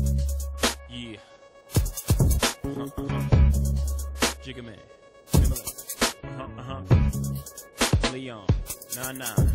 Yeah. Jigga Man. Timberlake. Leon. 9-9.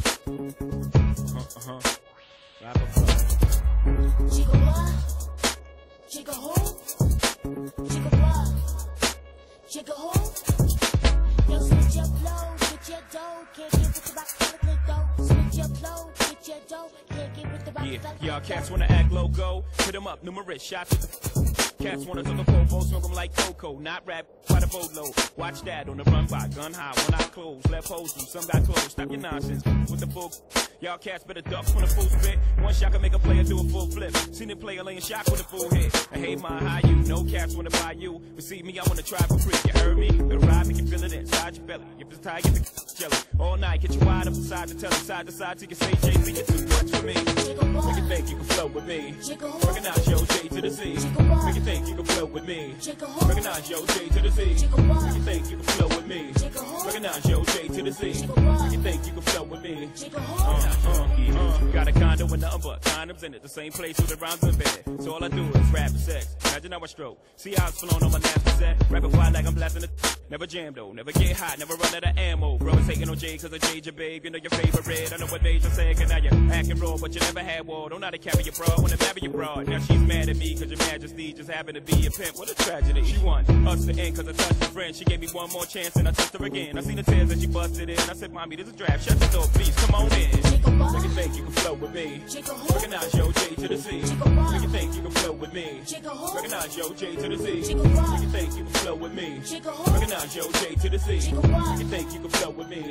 Rapper Flow. Jigga what? Jigga who? Jigga what? Jigga who? Yo, switch your flow, get your dough. Can't get with the rock solid dough. Switch your flow, get your dough. Can't get with the rock solid dough. Y'all cats wanna act loco? Hit 'em up, numerous shots with the cats wanna talk a popo, smoke 'em like cocoa. Not rap by the boatload. Watch that on the run by, gun high, one eye closed. Left pose through, some got closed. Stop your nonsense with the full. Y'all cats better duck when the full spit. One shot can make a player do a full flip. Seen a player laying shot with a full hit. I hate my high you, no cats wanna buy you. Receive me, I wanna try for free. You heard me? The ride make you feel it inside your belly. If it's tired, get the jelly. All night, get you wide up inside the telly. Side to side, till you say Jay-Z, you're too much for me. Make you think you can flow with me. Recognize yo J to the Z. Make you think you can flow with me. Recognize yo J to the Z. Make you think you can flow with me. Recognize yo J to the Z. Make you think you can flow with me. Got a condo in the upper, condoms in it, the same place with the rhymes embedded. So all I do is rap and sex. Imagine how I stroke. See how it's flown on my nasty set. Rapping fly like I'm blasting the. Never jam though, never get hot, never run out of ammo. Bro, it's hating on Jay cause I Jade your babe. You know your favorite red. I know what made you say it, now you're acting raw, but you never had war. Don't know how to carry your broad, wanna marry your broad. Now she's mad at me cause your majesty just happened to be a pimp. What a tragedy. She won us to end cause I touched her friend. She gave me one more chance and I touched her again. I seen the tears that she busted in. I said, mommy, this is a draft. Shut the door, please, come on in. Make you think you can flow with me. Recognize yo J to the Z. Make you think you can flow with me. Recognize yo J to the Z. Make you think you can flow with me. Recognize yo J to the Z. Make you think you can flow with me.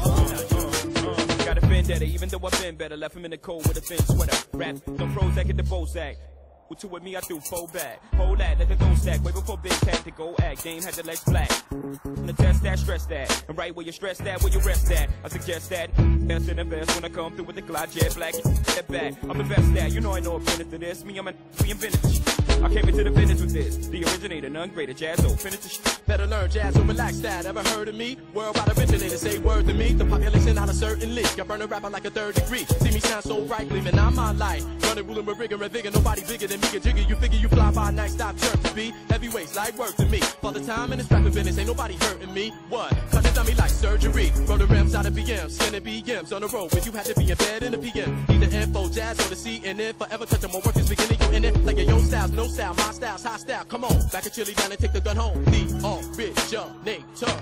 Got a vendetta, even though I've been better. Left him in the cold with a thin sweater. Rap, no Prozac at the Bozak. With two with me, I threw 4 back. Hold that, let the don't stack. Way before big tactical act. Game had the legs flat. To test that, stress that. And right where you stress that, where you rest at. I suggest that. Best in the best when I come through with the Glide Jet Black. Step back, I'm the best that. You know I know a minute to this. Me, I'm a reinvented. I came into the business with this. The originator, none greater. Jazzo, finish the shit. Better learn jazz or relax that. Ever heard of me? Worldwide originator, say word to me. The population not a certain league. I burn a rapper like a 3rd degree. See me sound so right, gleaming I'm my light. Running, ruling with rigor and vigor. Nobody bigger than me. A jigger, you figure you fly by night, stop jerk to be. Heavyweights like work to me. For the time in this rapping business, ain't nobody hurting me. What? Cut the dummy like surgery. Roll the rims out of BM, skinning BMs on the road when you had to be in bed in the PM. Either info, jazz, or the CNN. Forever touching more work is beginning, you in it. Like your styles, no style, my style's high style. Come on, back a chili down and take the gun home. The originator. Make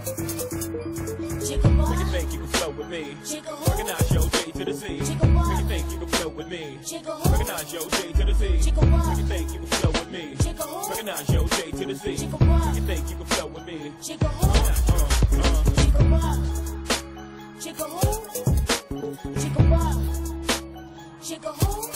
you think you can flow with me. Recognize yo J to the Z. Make you think you can flow with me. Recognize yo J to the Z. Make you think you can flow with me. Recognize yo J to the Z. Make you think you can flow with me. Jigga who? Jigga who?